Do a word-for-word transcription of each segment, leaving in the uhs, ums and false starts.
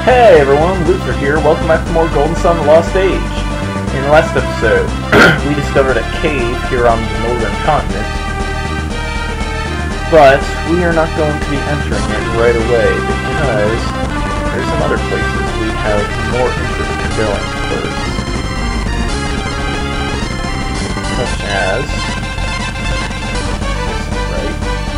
Hey everyone, Luther here. Welcome back to more Golden Sun The Lost Age. In the last episode, we discovered a cave here on the northern continent. But we are not going to be entering it right away because there's some other places we have more interest in going first. Such as... this is right.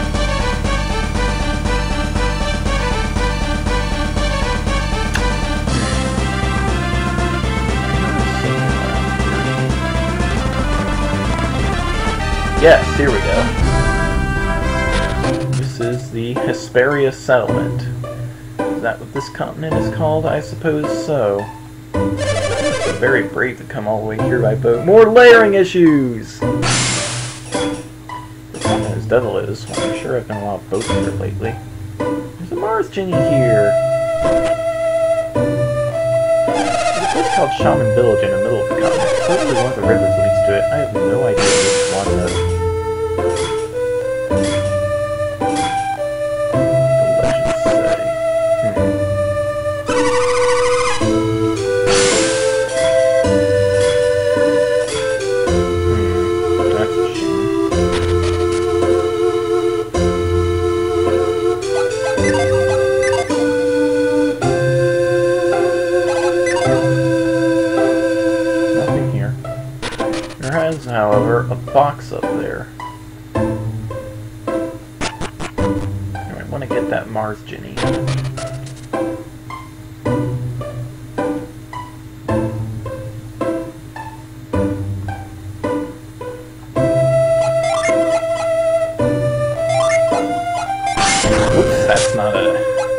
Yes, here we go. This is the Hesperia settlement. Is that what this continent is called? I suppose so. It's very brave to come all the way here by boat. More layering issues! As devil is, well, I'm sure I've been a lot of boats here lately. There's a Mars Djinn here. There's a place called Shaman Village in the middle of the continent. Hopefully one of the rivers leads to it. I have no idea which one though. However, a box up there. I want to get that Mars Djinn. Oops, that's not a...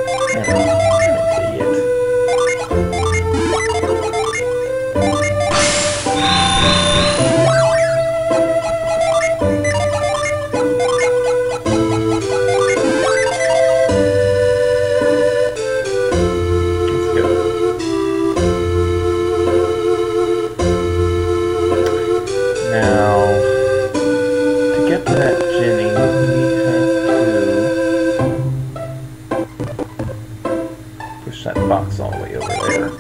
that box all the way over there.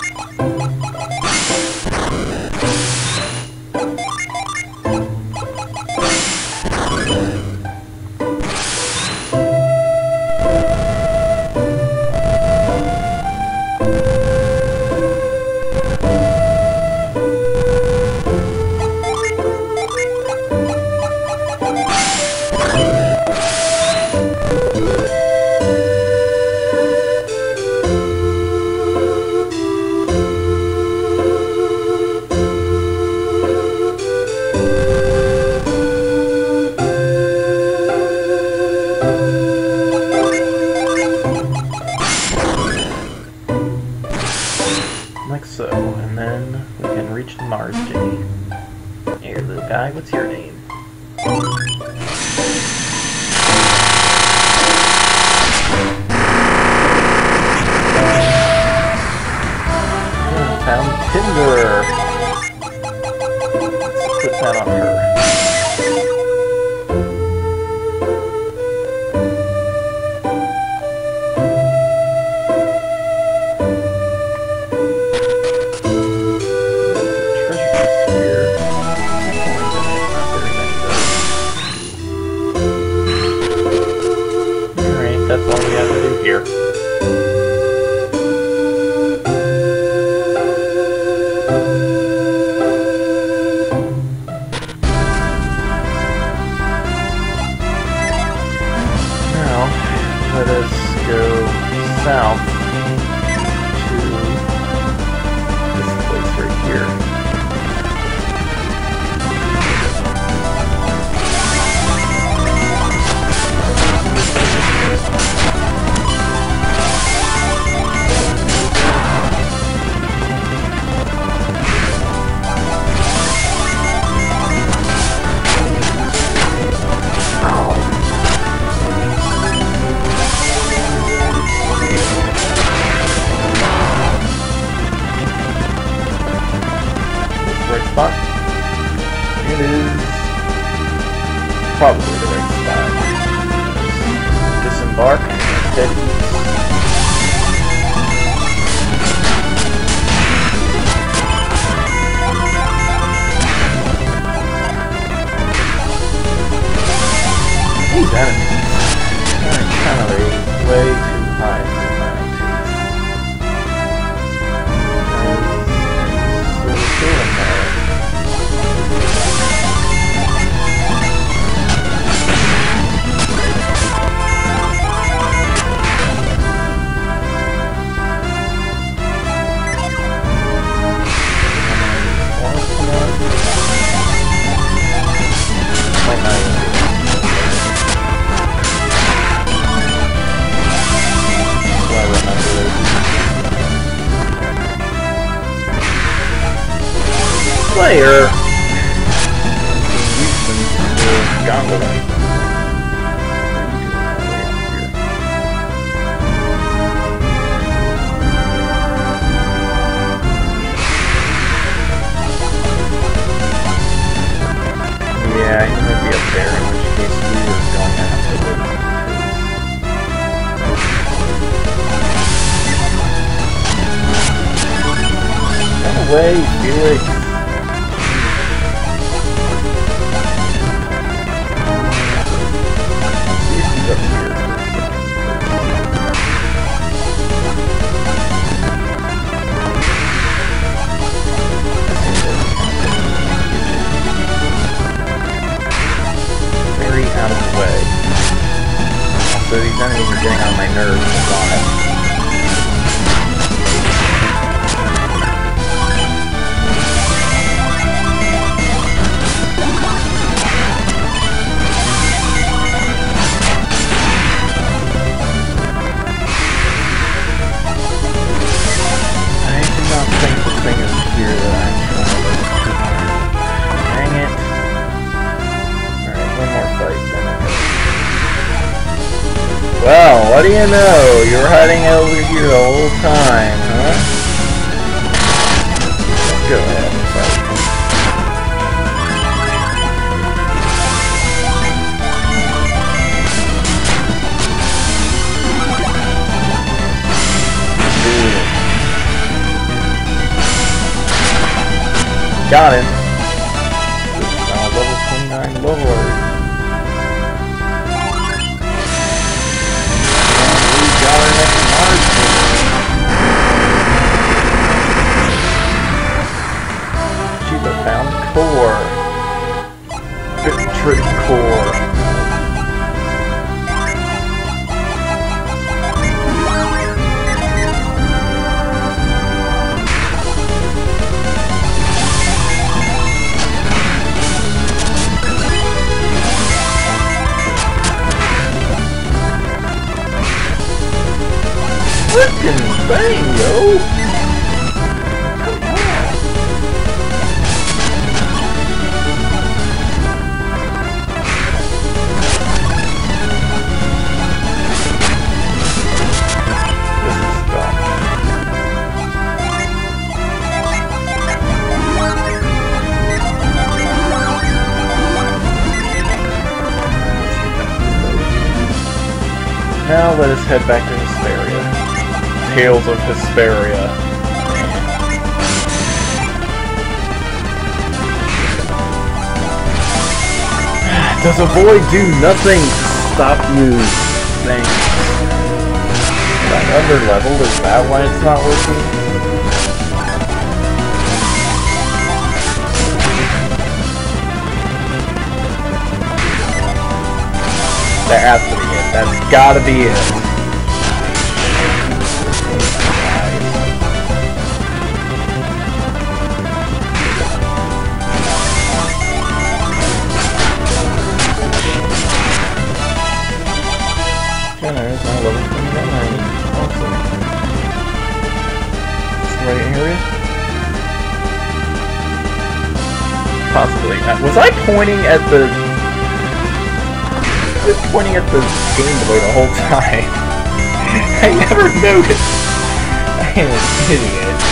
Like so, and then we can reach the Mars Djinn. Here, little guy, what's your name? Oh, found Tinder! Let's put that on her. That's all we have to do here. Now, let us go south to this place right here. Spot. It is probably the right spot. Disembark, head east. Slayer! Houston, Gondolin. Yeah, he might be up there, in which case we were going to have to look. Run away, Felix! See if he's up here. Out of the way. Also, these enemies are getting on my nerves a lot. I do not think the thing is here that I'm trying to do. Dang it. Alright, one more fight. Well, what do you know? You were hiding over here the whole time, huh? Let's go ahead and fight. Ooh. Got him. This is now level twenty-nine Lord. Found core. Victory core. Frickin' bang, yo! Now let us head back to Hesperia. Tales of Hesperia. Does a void do nothing to stop you? Thanks. I'm under leveled, is that why it's not working? That has to be it. That's gotta be it. Jenner is now level twenty-nine. Awesome. Is the right area? Possibly. Uh, was I pointing at the... I was pointing at the Game Boy the whole time. I never noticed. I am an idiot.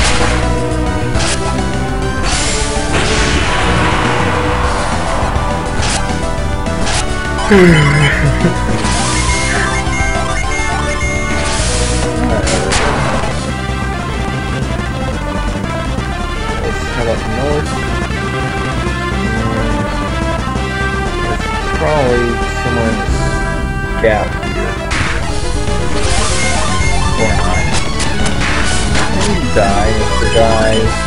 Let's head up north. There's probably somewhere in this gap here. Or not. Can you die, Mister Guys?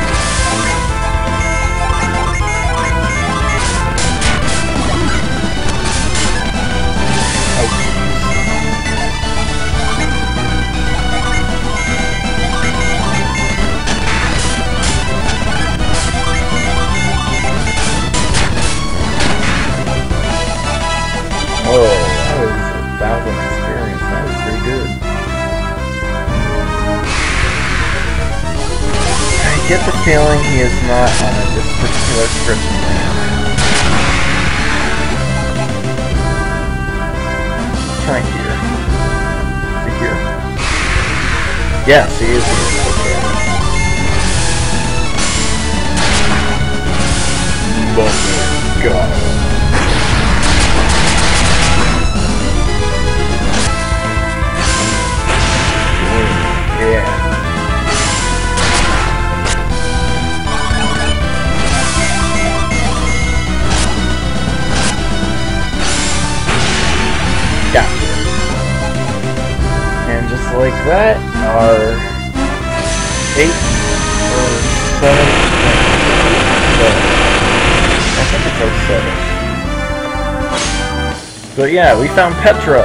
Oh, that was a thousand experience. That was pretty good. Dang get the feeling he is not on this particular stretch of land. Try here. Is he here? Yes, he is here. Okay. Mother God. Yeah. Gotcha. And just like that, our eight or seven. I think it's our seven. But yeah, we found Petra.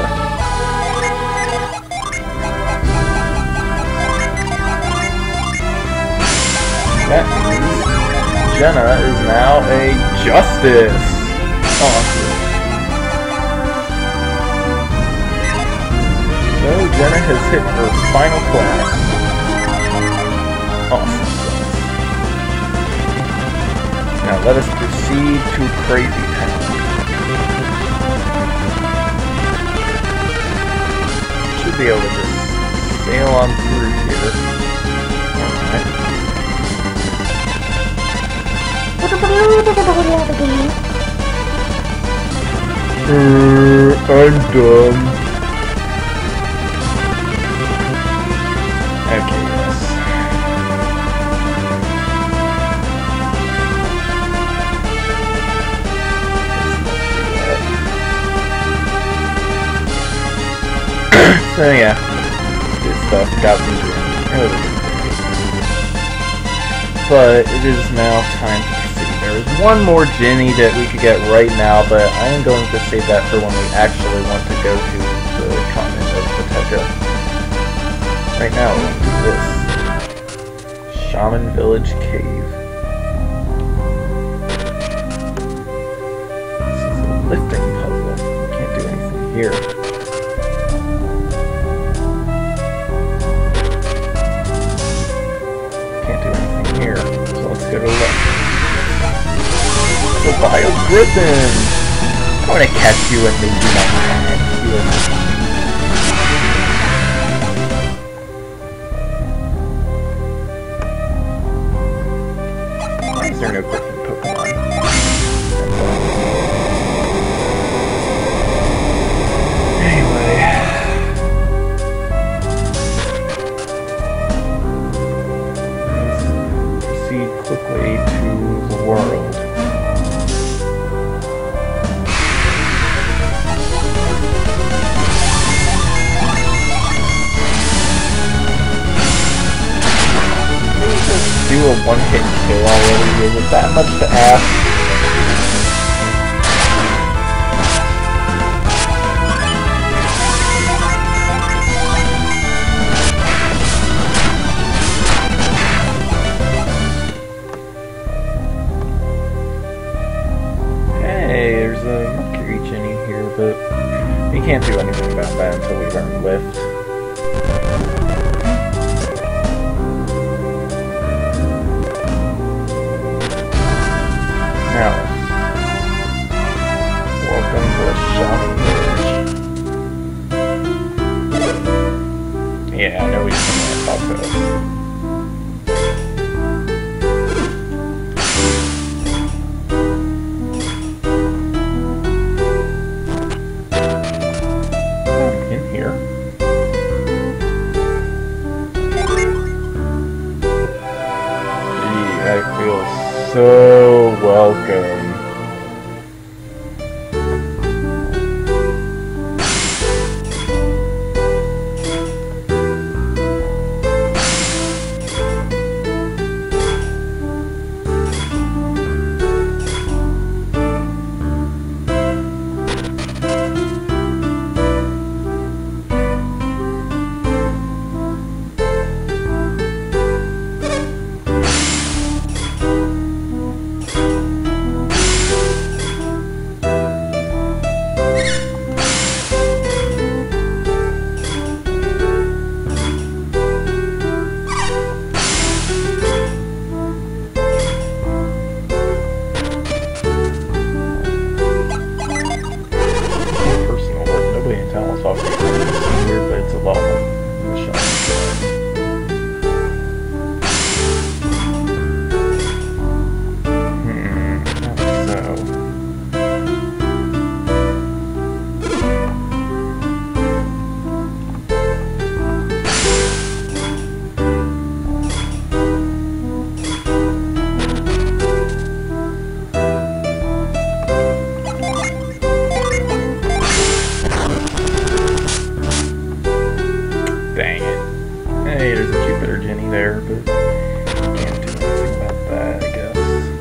That means Jenna is now a justice. Awesome. So Jenna has hit her final class. Awesome. Now let us proceed to Crazy Town. Should be able to just sail on through here. Alright. Uh, I'm done. Okay, yes. So yeah, this stuff got me doing. But it is now time to proceed. There is one more Djinni that we could get right now, but I am going to save that for when we actually want to go to the continent of Pateca. Right now, we're going to do this. Shaman Village Cave. This is a lifting puzzle. We can't do anything here. Here, so let's go to left. The Wild Griffin! I want to catch you and make you my head. Why is there no Griffin Pokemon? Anyway. Quickly to the world. Can we just do a one-hit kill already? Is it that much to ask? We can't do anything about that until we learn Lift. Now, welcome to the Shaman Village. Yeah, I know we can talk about this. So welcome. Hey, there's a Jupiter Djinn there, but can't do anything about that, I guess.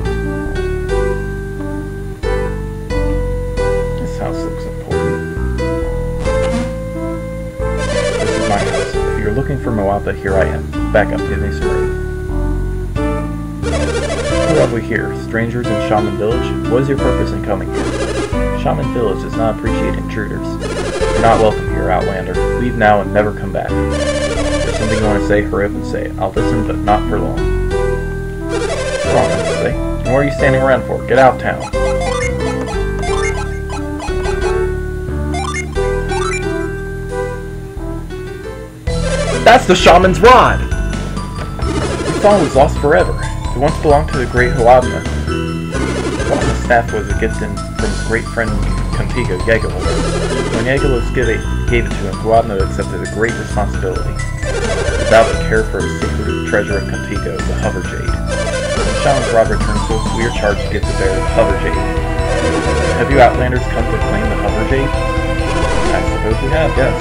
This house looks important. This is my house. If you're looking for Moapa, here I am. Back up, give me some room. What have we here? Strangers in Shaman Village? What is your purpose in coming here? Shaman Village does not appreciate intruders. You're not welcome here, Outlander. Leave now and never come back. If there's something you want to say, hurry up and say it. I'll listen, but not for long. What's wrong, I say? And what are you standing around for? Get out of town. That's the shaman's rod! We thought it was lost forever. It once belonged to the great Huadna. Huadna's staff was a gift in, from his great friend Contigo, Yegalos. When Yegalos gave it, gave it to him, Huadna accepted a great responsibility. Without the care for the secret treasure of Contigo, the Hover Jade. When the shaman's rod returns to us, we are charged to get the bearer the Hover Jade. Have you Outlanders come to claim the Hover Jade? I suppose we have, yes.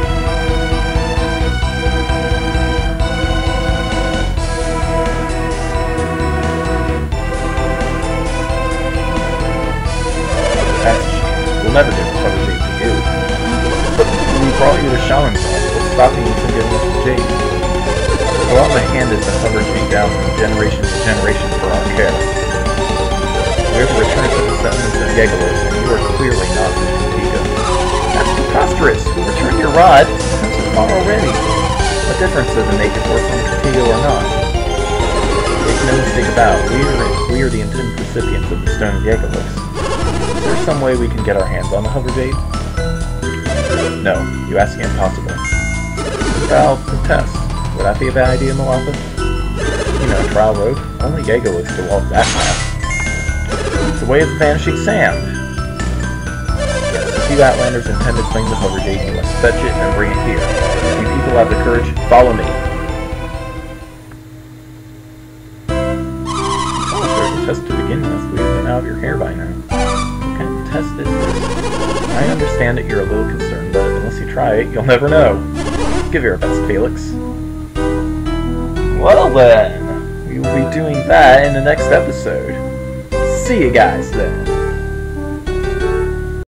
We'll never get the Hover Jade to you. We brought you the Shaman's Rod. What's stopping you from getting the Jade? Go out and hand us the Hover Jade down from generation to generation for our care. We have to return to the settlements of Yegalos, and you are clearly not from Contigo. That's preposterous! We returned your rod since it's gone already. What difference does it make if we're from Contigo or not? Make no mistake about it, we are, we are the intended recipients of the Stone of Yegalos. Is there some way we can get our hands on the Hover Jade? No, you ask the impossible. Well, the test. Would that be a bad idea, Moapa? You know, trial road. Only Yegalos can walk that path. It's the way of the vanishing sand. Yes, if you Outlanders intend to claim the Hover Jade, you must fetch it and bring it here. If you people have the courage, follow me. Oh, there's a test to begin with. We have been out of your hair by now. Test is this. I understand that you're a little concerned, but unless you try it, you'll never know. Give your best, Felix. Well then, we will be doing that in the next episode. See you guys then.